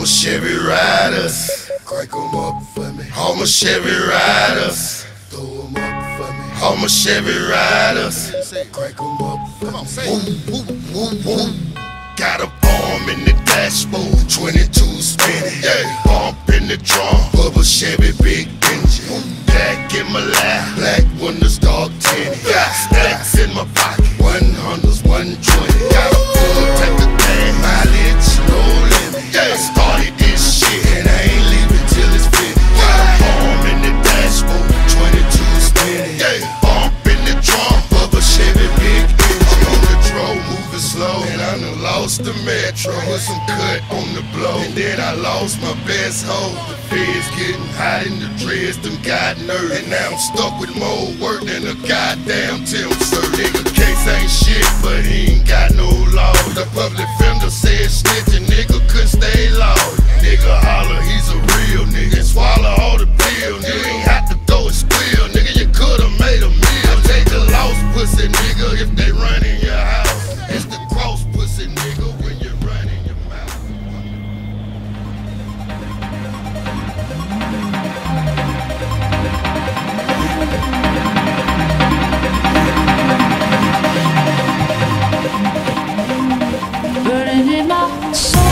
my Chevy riders, crank 'em up for me. All my Chevy riders, throw 'em up for me. All my Chevy riders, crank 'em up for me. Boom, boom, boom. Got a bomb in the dashboard, 22 spinning. Yeah, bump in the drum, bubble Chevy big engine. Back in my lap, black windows dark tinted. Got stacks in my pocket, 100s, 120. Got a full tank of gas, mileage no limit. Yeah, started this shit and I ain't leaving till it's finished. Got a bomb in the dashboard, 22 spinning. Yeah, bump in the drum, bubble Chevy big engine. I'm on the road, moving slow, and I done lost the metro with some cut on the blow. And then I lost my best hoe. The feds getting hot in the dreads, them got nerve. And now I'm stuck with more work than a goddamn Tim Sir. Nigga case ain't shit, but he ain't got no law. The public defender said snitching, nigga couldn't stay low. Nigga holler, he's a real nigga, and swallow all the pills. You ain't have to go and squeal, nigga, you could've made a meal. Take the lost pussy, nigga, if they run in your house. It's the cross pussy, nigga, when you run in your mouth. Burning in my soul.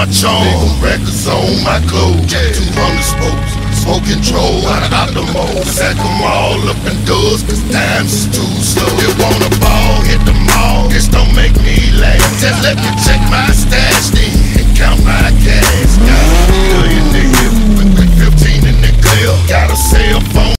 my charm. Records on my clothes. 200 spokes. Smoke control out of the mold. Sack them all up in doors, cause times is too slow. You want a ball, hit the mall. This don't make me laugh. Just let me check my stash then and count my cash. Got $1 million in the hip, with 15 in the clear. Got a cell